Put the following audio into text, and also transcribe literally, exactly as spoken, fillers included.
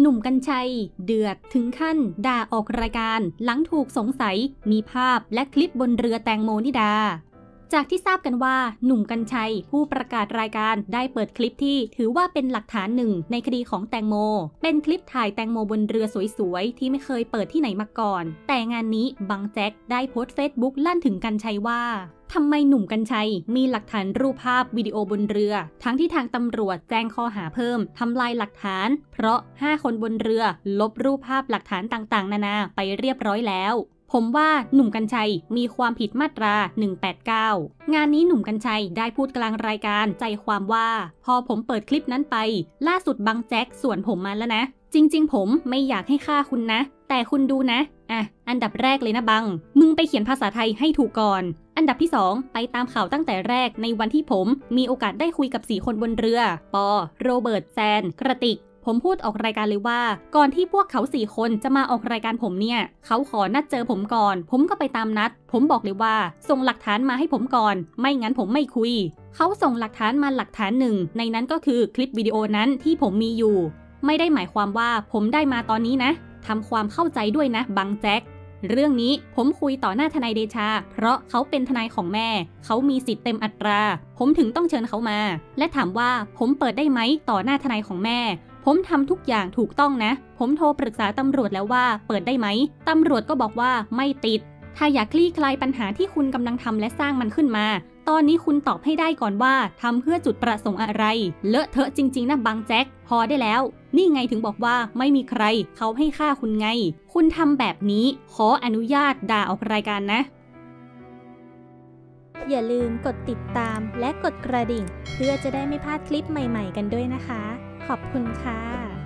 นุ่มกรรชัยเดือดถึงขั้นด่าออกรายการหลังถูกสงสัยมีภาพและคลิปบนเรือแตงโมนิดาจากที่ทราบกันว่าหนุ่มกรรชัยผู้ประกาศรายการได้เปิดคลิปที่ถือว่าเป็นหลักฐานหนึ่งในคดีของแตงโมเป็นคลิปถ่ายแตงโมบนเรือสวยๆที่ไม่เคยเปิดที่ไหนมาก่อนแต่งานนี้บังแจ็คได้โพสต์เฟซบุ๊กลั่นถึงกรรชัยว่าทำไมหนุ่มกรรชัยมีหลักฐานรูปภาพวิดีโอบนเรือทั้งที่ทางตำรวจแจ้งข้อหาเพิ่มทำลายหลักฐานเพราะห้าคนบนเรือลบรูปภาพหลักฐานต่างๆนานาไปเรียบร้อยแล้วผมว่าหนุ่มกรรชัยมีความผิดมาตราหนึ่งแปดเก้างานนี้หนุ่มกรรชัยได้พูดกลางรายการใจความว่าพอผมเปิดคลิปนั้นไปล่าสุดบังแจ็คสวนผมมาแล้วนะจริงๆผมไม่อยากให้ฆ่าคุณนะแต่คุณดูนะอ่ะอันดับแรกเลยนะบังมึงไปเขียนภาษาไทยให้ถูกก่อนอันดับที่สองไปตามข่าวตั้งแต่แรกในวันที่ผมมีโอกาสได้คุยกับสี่คนบนเรือปอโรเบิร์ตแซนกระติกผมพูดออกรายการเลยว่าก่อนที่พวกเขาสี่คนจะมาออกรายการผมเนี่ยเขาขอนัดเจอผมก่อนผมก็ไปตามนัดผมบอกเลยว่าส่งหลักฐานมาให้ผมก่อนไม่งั้นผมไม่คุยเขาส่งหลักฐานมาหลักฐานหนึ่งในนั้นก็คือคลิปวิดีโอนั้นที่ผมมีอยู่ไม่ได้หมายความว่าผมได้มาตอนนี้นะทำความเข้าใจด้วยนะบังแจ็คเรื่องนี้ผมคุยต่อหน้าทนายเดชาเพราะเขาเป็นทนายของแม่เขามีสิทธิ์เต็มอัตราผมถึงต้องเชิญเขามาและถามว่าผมเปิดได้ไหมต่อหน้าทนายของแม่ผมทำทุกอย่างถูกต้องนะผมโทรปรึกษาตำรวจแล้วว่าเปิดได้ไหมตำรวจก็บอกว่าไม่ติดถ้าอยากคลี่คลายปัญหาที่คุณกำลังทำและสร้างมันขึ้นมาตอนนี้คุณตอบให้ได้ก่อนว่าทำเพื่อจุดประสงค์อะไรเลอะเทอะจริงๆนะบังแจ็คพอได้แล้วนี่ไงถึงบอกว่าไม่มีใครเขาให้ฆ่าคุณไงคุณทำแบบนี้ขออนุญาตด่าออกรายการนะอย่าลืมกดติดตามและกดกระดิ่งเพื่อจะได้ไม่พลาดคลิปใหม่ๆกันด้วยนะคะขอบคุณค่ะ